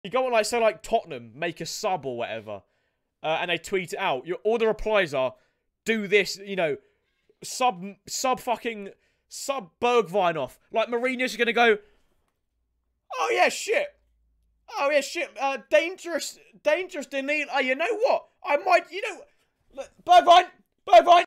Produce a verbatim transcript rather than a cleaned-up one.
You go on like, say like Tottenham, make a sub or whatever, uh, and they tweet it out. Your, all the replies are, do this, you know, sub, sub fucking, sub Bergwijn off. Like Mourinho's gonna go, oh yeah, shit. Oh yeah, shit. Uh, dangerous, dangerous Danny. Oh, you know what? I might, you know, Bergwijn, Bergwijn.